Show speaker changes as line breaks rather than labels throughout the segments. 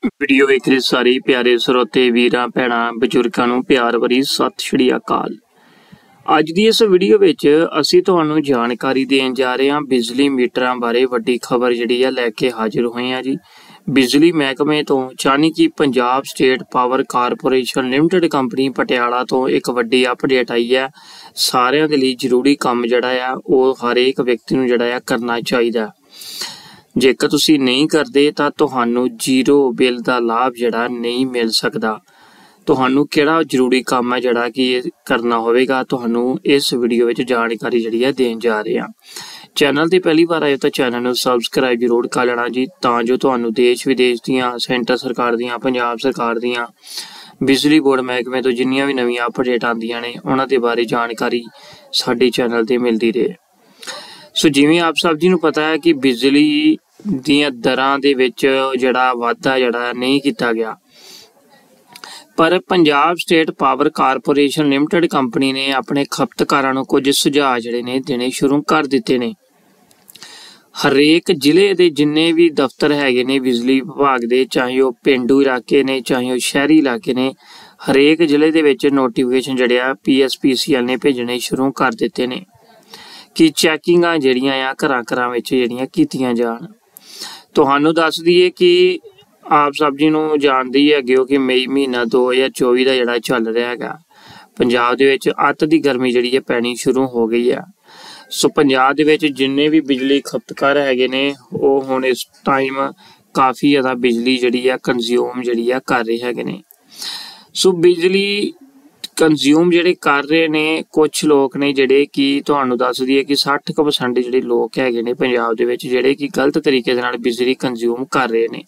Video ਵੇਖ ਰਹੇ ਸਾਰੇ ਪਿਆਰੇ ਸਰੋਤੇ ਵੀਰਾਂ ਭੈਣਾਂ ਬਜ਼ੁਰਗਾਂ ਨੂੰ ਪਿਆਰ ਭਰੀ ਸਤਿ ਸ਼੍ਰੀ ਅਕਾਲ। ਅੱਜ ਦੀ ਇਸ ਵੀਡੀਓ ਵਿੱਚ ਅਸੀਂ ਤੁਹਾਨੂੰ ਜਾਣਕਾਰੀ ਦੇਣ ਜਾ ਰਹੇ ਹਾਂ ਬਿਜਲੀ ਮੀਟਰਾਂ ਬਾਰੇ ਵੱਡੀ ਖਬਰ ਜਿਹੜੀ ਆ ਲੈ ਕੇ ਹਾਜ਼ਰ ਹੋਏ ਹਾਂ ਜੀ। ਬਿਜਲੀ ਮਹਿਕਮੇ ਤੋਂ ਯਾਨੀ ਕਿ Punjab state power corporation limited company Patiala ਤੋਂ ਇੱਕ ਵੱਡੀ ਅਪਡੇਟ ਆਈ ਹੈ। ਸਾਰਿਆਂ ਦੇ ਲਈ ਜ਼ਰੂਰੀ ਕੰਮ ਜਿਹੜਾ ਆ ਉਹ ਹਰੇਕ ਵਿਅਕਤੀ ਨੂੰ ਜਿਹੜਾ ਆ ਕਰਨਾ ਚਾਹੀਦਾ। ਜੇਕਰ ਤੁਸੀਂ ਨਹੀਂ ਕਰਦੇ ਤਾਂ ਤੁਹਾਨੂੰ ਜ਼ੀਰੋ ਬਿੱਲ ਦਾ ਲਾਭ ਜਿਹੜਾ ਨਹੀਂ ਮਿਲ ਸਕਦਾ। ਤੁਹਾਨੂੰ ਕਿਹੜਾ ਜ਼ਰੂਰੀ ਕੰਮ ਹੈ ਜਿਹੜਾ ਕਿ ਕਰਨਾ ਹੋਵੇਗਾ, ਤੁਹਾਨੂੰ ਇਸ ਵੀਡੀਓ ਵਿੱਚ ਜਾਣਕਾਰੀ ਜਿਹੜੀ ਹੈ ਦੇਣ ਜਾ ਰਹੇ ਹਾਂ। ਚੈਨਲ ਤੇ ਪਹਿਲੀ ਵਾਰ ਆਏ ਤਾਂ ਚੈਨਲ ਨੂੰ ਸਬਸਕ੍ਰਾਈਬ ਜ਼ਰੂਰ ਕਰ ਲੈਣਾ ਜੀ, ਤਾਂ ਜੋ ਤੁਹਾਨੂੰ ਦੇਸ਼ ਵਿਦੇਸ਼ ਦੀਆਂ, ਸੈਂਟਰ ਸਰਕਾਰ ਦੀਆਂ, ਪੰਜਾਬ ਸਰਕਾਰ ਦੀਆਂ, ਬਿਜਲੀ ਬੋਰਡ ਮਹਿਕਮੇ ਤੋਂ ਜਿੰਨੀਆਂ ਵੀ ਨਵੀਆਂ ਅਪਡੇਟ ਆਉਂਦੀਆਂ ਨੇ ਉਹਨਾਂ ਦੇ ਬਾਰੇ ਜਾਣਕਾਰੀ ਸਾਡੇ ਚੈਨਲ ਤੇ ਮਿਲਦੀ ਰਹੇ। ਸੋ ਜਿਵੇਂ ਆਪ ਸਭ ਜੀ ਨੂੰ ਪਤਾ ਹੈ ਕਿ ਬਿਜਲੀ ਦੀਆਂ ਦਰਾਂ ਦੇ ਵਿੱਚ ਜਿਹੜਾ ਵਾਧਾ ਜਿਹੜਾ ਨਹੀਂ ਕੀਤਾ ਗਿਆ, ਪਰ Punjab state power corporation limited company ਨੇ ਆਪਣੇ ਖਪਤਕਾਰਾਂ ਨੂੰ ਕੁਝ ਸੁਝਾਅ ਜਿਹੜੇ ਨੇ ਦੇਣੇ ਸ਼ੁਰੂ ਕਰ ਦਿੱਤੇ ਨੇ। ਹਰੇਕ ਜ਼ਿਲ੍ਹੇ ਦੇ ਜਿੰਨੇ ਵੀ ਦਫ਼ਤਰ ਹੈਗੇ ਨੇ ਬਿਜਲੀ ਵਿਭਾਗ ਦੇ, ਚਾਹੇ ਉਹ ਪਿੰਡੂ ਇਲਾਕੇ ਨੇ ਚਾਹੇ ਉਹ ਸ਼ਹਿਰੀ ਇਲਾਕੇ ਨੇ, ਹਰੇਕ ਜ਼ਿਲ੍ਹੇ ਦੇ ਵਿੱਚ ਨੋਟੀਫਿਕੇਸ਼ਨ ਜਿਹੜੇ ਆ PSPCL ਨੇ ਭੇਜਣੇ ਸ਼ੁਰੂ ਕਰ ਦਿੱਤੇ ਨੇ ਕਿ ਚੈਕਿੰਗਾਂ ਜਿਹੜੀਆਂ ਆ ਘਰਾਂ ਵਿੱਚ ਜਿਹੜੀਆਂ ਕੀਤੀਆਂ ਜਾਣ। ਤੁਹਾਨੂੰ ਦੱਸ ਦਈਏ ਕਿ ਆਪ ਸਭ ਜੀ ਨੂੰ ਜਾਣਦੇ ਹੀ ਹੈਗੇ ਹੋ ਕਿ ਮਈ ਮਹੀਨਾ 2024 ਦਾ ਜਿਹੜਾ ਚੱਲ ਰਿਹਾ ਹੈਗਾ, ਪੰਜਾਬ ਦੇ ਵਿੱਚ ਅੱਤ ਦੀ ਗਰਮੀ ਜਿਹੜੀ ਹੈ ਪੈਣੀ ਸ਼ੁਰੂ ਹੋ ਗਈ ਆ। ਸੋ ਪੰਜਾਬ ਦੇ ਵਿੱਚ ਜਿੰਨੇ ਵੀ ਬਿਜਲੀ ਖਪਤਕਾਰ ਹੈਗੇ ਨੇ ਉਹ ਹੁਣ ਇਸ ਟਾਈਮ ਕਾਫੀ ਜ਼ਿਆਦਾ ਬਿਜਲੀ ਜਿਹੜੀ ਆ ਕੰਜ਼ਿਊਮ ਜਿਹੜੀ ਆ ਕਰ ਰਹੇ ਹੈਗੇ ਨੇ। ਸੋ ਬਿਜਲੀ ਕੰਜ਼ਿਊਮ ਜਿਹੜੇ ਕਰ ਰਹੇ ਨੇ ਕੁਝ ਲੋਕ ਨੇ ਜਿਹੜੇ ਕਿ ਤੁਹਾਨੂੰ ਦੱਸ ਦਈਏ ਕਿ 60% ਜਿਹੜੇ ਲੋਕ ਹੈਗੇ ਨੇ ਪੰਜਾਬ ਦੇ ਵਿੱਚ ਜਿਹੜੇ ਕਿ ਗਲਤ ਤਰੀਕੇ ਦੇ ਨਾਲ ਬਿਜਲੀ ਕੰਜ਼ਿਊਮ ਕਰ ਰਹੇ ਨੇ।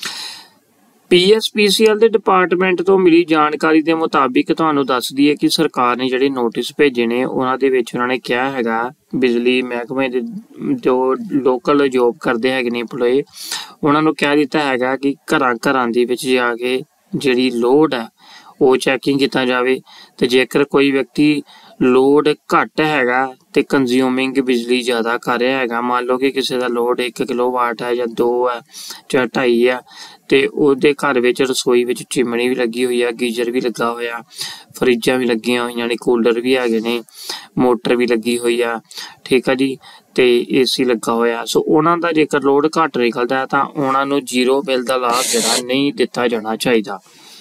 PSPCL ਦੇ ਡਿਪਾਰਟਮੈਂਟ ਤੋਂ ਮਿਲੀ ਜਾਣਕਾਰੀ ਦੇ ਮੁਤਾਬਿਕ ਤੁਹਾਨੂੰ ਦੱਸ ਦਈਏ ਕਿ ਸਰਕਾਰ ਨੇ ਜਿਹੜੇ ਨੋਟਿਸ ਭੇਜੇ ਨੇ ਉਹਨਾਂ ਦੇ ਵਿੱਚ ਉਹਨਾਂ ਨੇ ਕਿਹਾ ਹੈਗਾ ਬਿਜਲੀ ਮਹਿਕਮੇ ਦੇ ਜੋ ਲੋਕਲ ਜੋਬ ਕਰਦੇ ਹੈਗੇ ਨੇ EMPLOYE, ਉਹਨਾਂ ਨੂੰ ਕਹਿ ਦਿੱਤਾ ਹੈਗਾ ਕਿ ਘਰਾਂ ਦੇ ਵਿੱਚ ਜਾ ਕੇ ਜਿਹੜੀ ਲੋਡ ਹੈ ਉਹ ਚੈਕਿੰਗ ਕੀਤਾ ਜਾਵੇ, ਤੇ ਜੇਕਰ ਕੋਈ ਵਿਅਕਤੀ ਲੋਡ ਘੱਟ ਹੈਗਾ ਤੇ ਕੰਜ਼ਿਊਮਿੰਗ ਬਿਜਲੀ ਜ਼ਿਆਦਾ ਕਰ ਰਿਹਾ ਹੈਗਾ, ਮੰਨ ਲਓ ਕਿ ਕਿਸੇ ਦਾ ਲੋਡ 1 ਕਿਲੋਵਾਟ ਹੈ ਜਾਂ 2 ਹੈ ਜਾਂ 2.5 ਹੈ, ਤੇ ਉਹਦੇ ਘਰ ਵਿੱਚ ਰਸੋਈ ਵਿੱਚ ਚਿਮਣੀ ਵੀ ਲੱਗੀ ਹੋਈ ਆ, ਗੀਜ਼ਰ ਵੀ ਲੱਗਾ ਹੋਇਆ, ਫਰਿੱਜਾਂ ਵੀ ਲੱਗੀਆਂ ਹੋਈਆਂ ਨੇ, ਕੂਲਰ ਵੀ ਹੈਗੇ ਨੇ, ਮੋਟਰ ਵੀ ਲੱਗੀ ਹੋਈ ਆ, ਠੀਕ ਆ ਜੀ, ਤੇ AC ਲੱਗਾ ਹੋਇਆ। ਸੋ ਉਹਨਾਂ ਦਾ ਜੇਕਰ ਲੋਡ ਘੱਟ ਨਿਕਲਦਾ ਤਾਂ ਉਹਨਾਂ ਨੂੰ ਜ਼ੀਰੋ ਬਿੱਲ ਦਾ ਲਾਭ ਜਿਹੜਾ ਨਹੀਂ ਦਿੱਤਾ ਜਾਣਾ ਚਾਹੀਦਾ,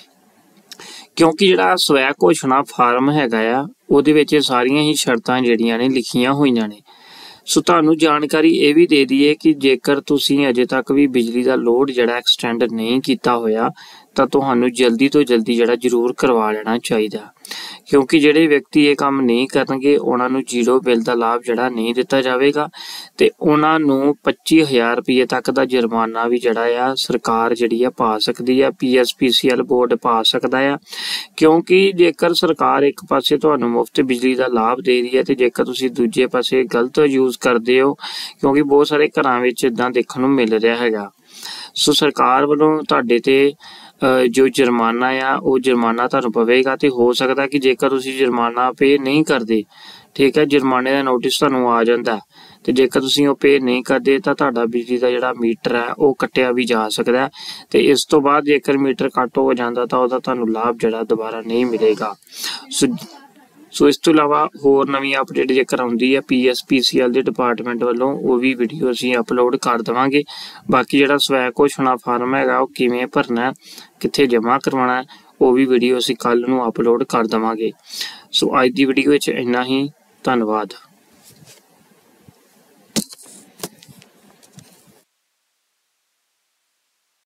ਕਿਉਂਕਿ ਜਿਹੜਾ ਸਵੈ ਘੋਸ਼ਣਾ ਫਾਰਮ ਹੈਗਾ ਆ ਉਹਦੇ ਵਿੱਚ ਸਾਰੀਆਂ ਹੀ ਸ਼ਰਤਾਂ ਜਿਹੜੀਆਂ ਨੇ ਲਿਖੀਆਂ ਹੋਈਆਂ ਨੇ। ਸੋ ਤੁਹਾਨੂੰ ਜਾਣਕਾਰੀ ਇਹ ਵੀ ਦੇ ਦਈਏ ਕਿ ਜੇਕਰ ਤੁਸੀਂ ਅਜੇ ਤੱਕ ਵੀ ਬਿਜਲੀ ਦਾ ਲੋਡ ਜਿਹੜਾ ਐਕਸਟੈਂਡ ਨਹੀਂ ਕੀਤਾ ਹੋਇਆ ਤਾਂ ਤੁਹਾਨੂੰ ਜਲਦੀ ਤੋਂ ਜਲਦੀ ਜਿਹੜਾ ਜ਼ਰੂਰ ਕਰਵਾ ਲੈਣਾ ਚਾਹੀਦਾ, ਕਿਉਂਕਿ ਜਿਹੜੇ ਵਿਅਕਤੀ ਇਹ ਕੰਮ ਨਹੀਂ ਕਰਨਗੇ ਉਹਨਾਂ ਨੂੰ ਜ਼ੀਰੋ ਬਿੱਲ ਦਾ ਲਾਭ ਜਿਹੜਾ ਨਹੀਂ ਦਿੱਤਾ ਜਾਵੇਗਾ, ਤੇ ਉਹਨਾਂ ਨੂੰ 25,000 ਰੁਪਏ ਤੱਕ ਦਾ ਜੁਰਮਾਨਾ ਵੀ ਜਿਹੜਾ ਆ ਸਰਕਾਰ ਜਿਹੜੀ ਆ ਪਾ ਸਕਦੀ ਆ, PSPCL ਬੋਰਡ ਪਾ ਸਕਦਾ ਆ। ਕਿਉਂਕਿ ਜੇਕਰ ਸਰਕਾਰ ਇੱਕ ਪਾਸੇ ਤੁਹਾਨੂੰ ਮੁਫਤ ਬਿਜਲੀ ਦਾ ਲਾਭ ਦੇ ਰਹੀ ਹੈ ਤੇ ਜੇਕਰ ਤੁਸੀਂ ਦੂਜੇ ਪਾਸੇ ਗਲਤ ਯੂਜ਼ ਕਰਦੇ ਹੋ, ਕਿਉਂਕਿ ਬਹੁਤ ਸਾਰੇ ਘਰਾਂ ਵਿੱਚ ਇਦਾਂ ਦੇਖਣ ਨੂੰ ਮਿਲ ਰਿਹਾ ਹੈਗਾ, ਸੋ ਸਰਕਾਰ ਵੱਲੋਂ ਤੁਹਾਡੇ ਤੇ ਜੋ ਜੁਰਮਾਨਾ ਆ ਉਹ ਜੁਰਮਾਨਾ ਤੁਹਾਨੂੰ ਪਵੇਗਾ। ਤੇ ਹੋ ਸਕਦਾ ਕਿ ਜੇਕਰ ਤੁਸੀਂ ਜੁਰਮਾਨਾ ਪੇ ਨਹੀਂ ਕਰਦੇ, ਠੀਕ ਹੈ, ਜੁਰਮਾਨੇ ਦਾ ਨੋਟਿਸ ਤੁਹਾਨੂੰ ਆ ਜਾਂਦਾ ਤੇ ਜੇਕਰ ਤੁਸੀਂ ਉਹ ਪੇ ਨਹੀਂ ਕਰਦੇ ਤਾਂ ਤੁਹਾਡਾ ਬਿਜਲੀ ਦਾ ਜਿਹੜਾ ਮੀਟਰ ਹੈ ਉਹ ਕੱਟਿਆ ਵੀ ਜਾ ਸਕਦਾ, ਤੇ ਇਸ ਤੋਂ ਬਾਅਦ ਜੇਕਰ ਮੀਟਰ ਕੱਟ ਹੋ ਜਾਂਦਾ ਤਾਂ ਉਹਦਾ ਤੁਹਾਨੂੰ ਲਾਭ ਜਿਹੜਾ ਦੁਬਾਰਾ ਨਹੀਂ ਮਿਲੇਗਾ। ਸੋ ਇਸ ਤੋਂ ਇਲਾਵਾ ਹੋਰ ਨਵੀਂ ਅਪਡੇਟ ਜੇਕਰ ਆਉਂਦੀ ਹੈ PSPCL ਦੇ ਡਿਪਾਰਟਮੈਂਟ ਵੱਲੋਂ ਉਹ ਵੀ ਵੀਡੀਓ ਅਸੀਂ ਅਪਲੋਡ ਕਰ ਦੇਵਾਂਗੇ। ਬਾਕੀ ਜਿਹੜਾ ਸਵੈ ਘੋਸ਼ਣਾ ਫਾਰਮ ਹੈਗਾ ਉਹ ਕਿਵੇਂ ਭਰਨਾ, ਕਿੱਥੇ ਜਮ੍ਹਾਂ ਕਰਵਾਉਣਾ, ਉਹ ਵੀ ਵੀਡੀਓ ਅਸੀਂ ਕੱਲ ਨੂੰ ਅਪਲੋਡ ਕਰ ਦੇਵਾਂਗੇ। ਸੋ ਅੱਜ ਦੀ ਵੀਡੀਓ ਵਿੱਚ ਇੰਨਾ ਹੀ, ਧੰਨਵਾਦ।